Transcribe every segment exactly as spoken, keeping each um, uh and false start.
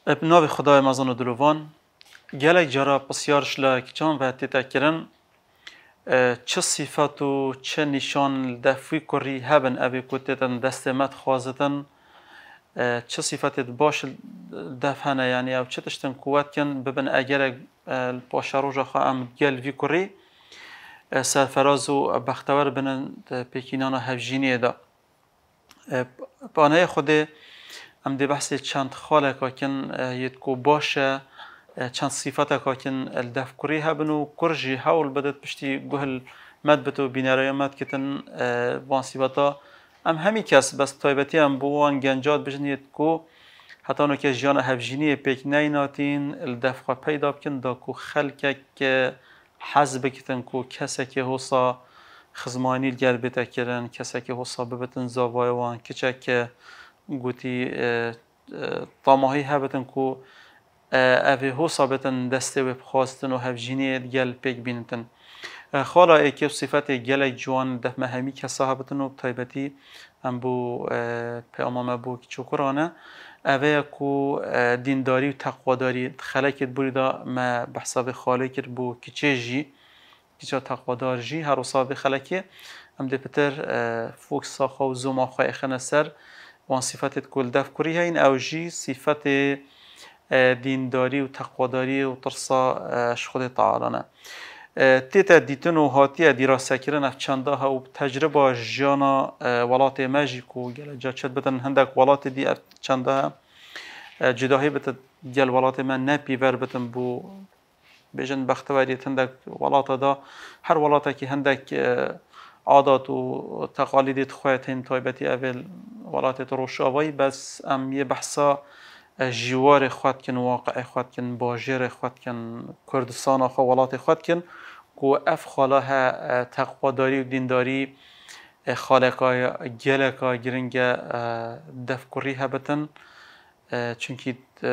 ناوی خدای مزان و دلوان گلک جرا بسیارش لکچان و تتکرن چه صفات و چه نشان دفوی کری هبن اوی کتتن دست مت خوازتن چه صفات باش دفنه یعنی او چه تشتن قوت کن ببن اگر باشروج خواهم ام گل وی کری سرفراز و بختور بنن پیکینان هفجینی دا بانه خود ام دی بحث چند خاله کاکن یت کو باشه چند صفات کاکن الدف کری هبنو کرجی حول بدت پشتی گهل مد بتو بینرای مد کتن وان صفاتا ام همی کس بس تایبتی ام بوان گنجات بجن یت کو حتی نو که جان هفجینی پیک نیناتین الدف خوا پیدا بکن دا کو خلک که حزب کتن کو کسی که حسا خزمانی الگر بیتا کرن کسی که حسا ببتن زاوای وان کچه که گوتی طاماهی هبتن کو اوی حسا بتن دسته و بخواستن و هفجینی گل پیک بینتن خالا ایکی صفت گل جوان ده مهمی کسا هبتن و طایبتی ام بو پیامام بو چوکرانه اوه کو دینداری و تقواداری خلکت بوریدا ما بحثاب خاله کرد بو کچه جی کچه تقوادار جی هر وصاب خلکی ام ده پتر فوکس ساخا و زوم آخواه اخنه سر وان صفتت کل دف کری هین او جی صفت دینداری و تقواداری و ترسا شخود تعالانه تیتا دیتن و هاتیه دیراسه کرن اف چنده ها و تجربه جانا ولات ماجی کو گل جا چد بتن هندک ولات دی اف چنده ها جداهی بتن گل ولات من نپی ور بتن بو بجن بختواریت هندک ولات دا هر ولاتا که هندک عادات و تقالیدت خواهد هن طایبتی اول ولات روشاوی بس ام یه بحثا جوار خواهد کن واقع خواهد کن باجر خواهد کن کردستان خواهد ولات خواهد کن کو اف خاله تقواداری و دینداری خالقای گلکا گرنگ دفکری هبتن چونکی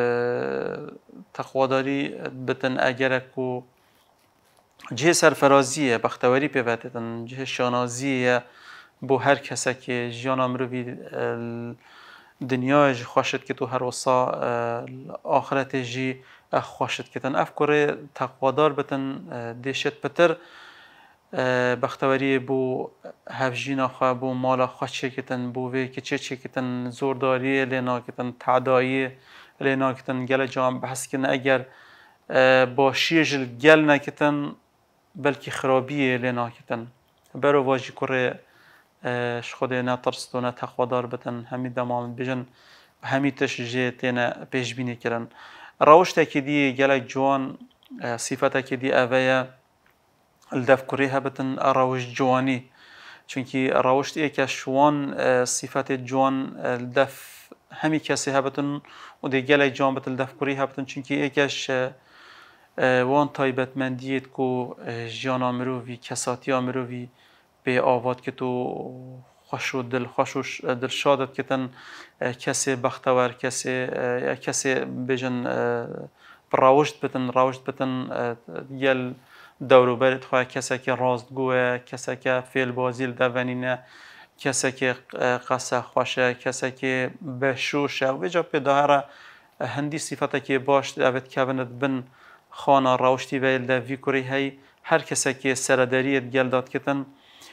تقواداری بتن اگر کو جه سرفرازیه بختواری پیوتتن جه شانازیه بو هر کسی که جیان امروی دنیای خوشت که تو هر وصا آخرت جی خوشت کتن افکار تقوادار بتن دیشت بتر بختواری بو هفجین خواه بو مال خواه چه کتن بو وی که چه چه کتن زورداری لینا کتن تعدایی لینا کتن گل جام بحث کن اگر با شیجل گل نکتن بلکه خرابیه لینا کتن برو واجی کره خود نترست و نتقوادار بتن همی دمام بجن همی تشجیه تینا پیش بینی کرن روشتا که دی گلک جوان صفتا که دی اوه الدف کری هبتن روش جوانی چونکی روشت ایک شوان صفت جوان الدف همی کسی هبتن و دی گلک جوان بتن الدف کری هبتن چونکی ایکش وان تایبت مندیت کو جانا مرووی کساتی مرووی به آواد که تو خوش و دل خوش و دل شادت کتن کسی بختور کسی کسی بجن راوشت بتن راوشت بتن یل دورو برد خواه کسی که راستگوه کسی که فیل بازیل دوانینه کسی که قصه خوشه کسی که بشوشه و جا پیدا هندی صفته که باش اوید کبند بن خانه راوشتی ویل ده وی کری هی هر کسی که سرداریت گل داد کتن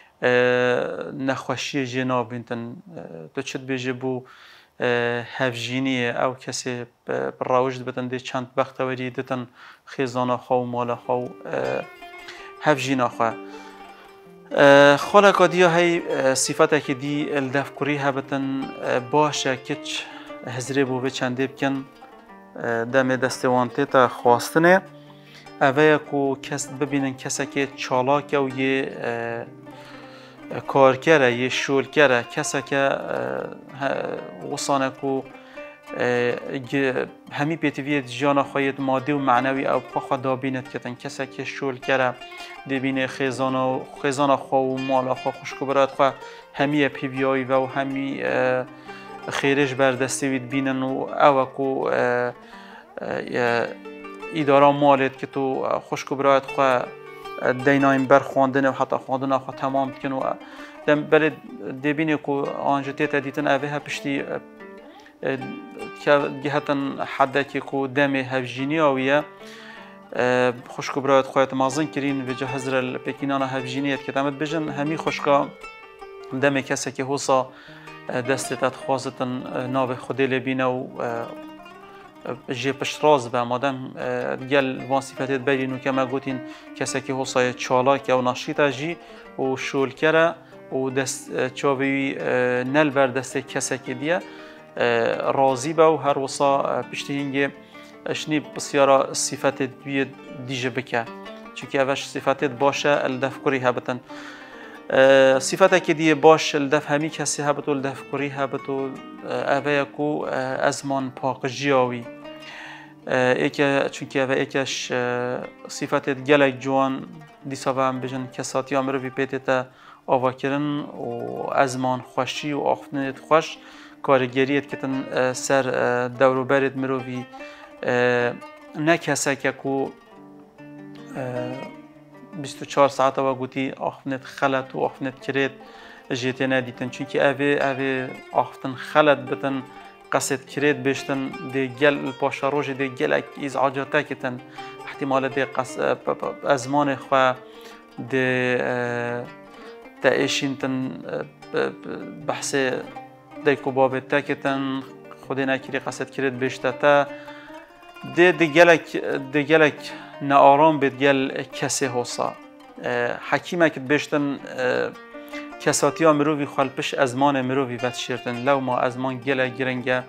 نخوشی جناب بینتن تو چت بیجه بو هفجینیه او کسی راوجد بتن دی چند بختوری دتن خیزانا خو مالا خو هفجینا خو خالقا دیا هی صفتا که دی الدف کری هبتن باشه کچ هزری بو به چنده بکن دم دستوانته تا خواستنه اوه کو کس ببینن کسی که چالاک و یه کارکره یه شولکره کسی که وصانه کو همی پیتویت جانا خواهید مادی و معنوی او بخوا دابینت کتن کسی که شولکره دبینه خیزانا خیزانا خواه و مالا خواه خوشکو براد خواه همی پیویایی و همی خیرش بردستوید بینن و او کو اداره مالت که تو خوشکو براد خواه دینایم بر خواندن و حتی خواندن آخوا تمام کن و دم بله دبینی که آنجا تیتا دیتن اوه پشتی که جهتن حدا که کو دم هفجینی آویه خوشک برایت خواهد مازن کرین و جه هزر پکینان هفجینیت که تامد بجن همی خوشکا دم کسی که حوصا دستت خوازتن ناو خودی لبینه و جه پشتراز به مادم گل وان صفتت برین و که ما گوتین کسی که حوصای چالاک و ناشیتا جی و شول کره و دست چاوی نل بر دست کسی که دیه راضی به و هر وصا پشتی هنگه اشنی بسیارا صفت دوی دیجه بکه چونکه اوش صفتت باشه الدف کری هبتن صفت که دیه باش الدف همی کسی هبت و الدف کری هبت و اوه کو ازمان پاک جیاوی ایکه چونکه اوه ایکش صفتت گلک جوان دیسا و هم بجن کساتی هم رو بی پیتت آوا کرن و ازمان خوشی و آفتنت خوش کارگریت که تن سر دورو برد مروی نه کسی که کو بیست و چهار ساعت و گویی آفتنت خلط و آفتنت کرد جیت ندیدن چونکه اوه اوه آفتن خلط بتن قصد کرد بشتن دی گل پاشاروج دی گل ازعاجاته که تن احتمال دی قص ازمان خواه دی تایشین تن بحث دی کبابت تا که تن خودی نکری قصد کرد بشته تا دی دی گلک دی گلک نآرام بید گل کسی هوسا حکیمه که بشتن کساتی ها مروی خالپش ازمان مروی بد شیرتن لو ما ازمان گل گرنگه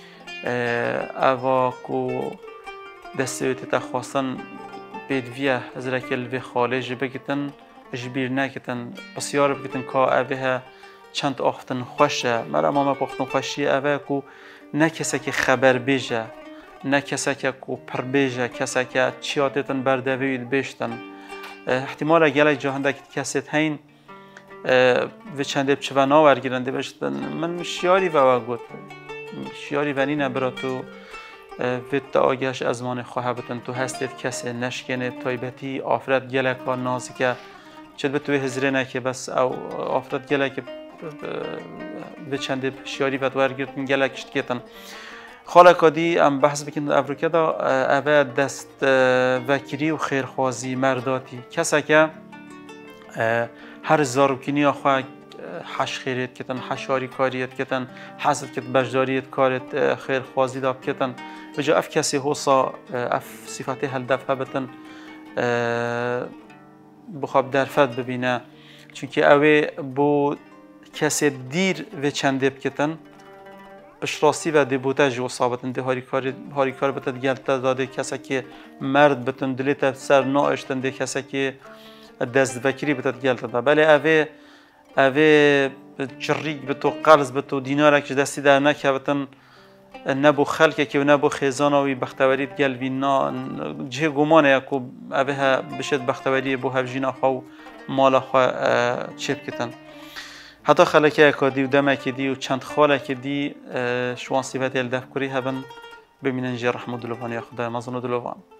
اوا کو دستویتی تا خواستن بید ویه از رکل وی خالج بگیتن جبیر نکتن بسیار بگیتن که اوه چند آفتن خوشه مرا ماما پاختن خوشی اوه کو نه کسی که خبر بیجه نه کسی که کو پر بیجه کسی که چیاتتن بردوید بیشتن احتمال گله جهنده که کسی هین و چنده بچه ناورگیرنده بشتن من شیاری و گوت شیاری و نینه برا تو ویت آگهش ازمان خواه بتن تو هستید کسی نشکنه تایبتی آفرد گله که نازی که چند به توی هزره نکه بس او آفرد گله که و چنده شیاری و دوارگیرتن گله کشت کتن خاله کادی ام بحث بکن افریقا دا اوه دست وکری و خیرخوازی مرداتی کسی که هر زاروکنی آخواه حش خیریت کتن حشاری کاریت کتن حسد کت بجداریت کارت خیرخوازی داب کتن بجا اف کسی حوصا اف صفاتی هل دفعه بتن بخواب درفت ببینه چونکه اوه بو کسی دیر و چنده بکتن بشراستی و دیبوته جو صابتن دی هاری کار هاری کار بتد گلت داده کسی که مرد بتن دلیت سر نااشتن دی کسی که دست وکری بتد گلت داده بله اوه اوه چریک بتو قرض بتو دیناره که دستی در نکه بتن نبو خلقه که نبو خیزانوی بختوریت گل وینا جه گمانه یکو اوه بشد بختوری بو هفجینا خو مالا خو چپ کتن حتی خلقه اکادی و دمکی دی و چند خاله که دی شوان صفت الدف کری هبن ببینن جه رحمت دلوان یا خدا مزون دلوان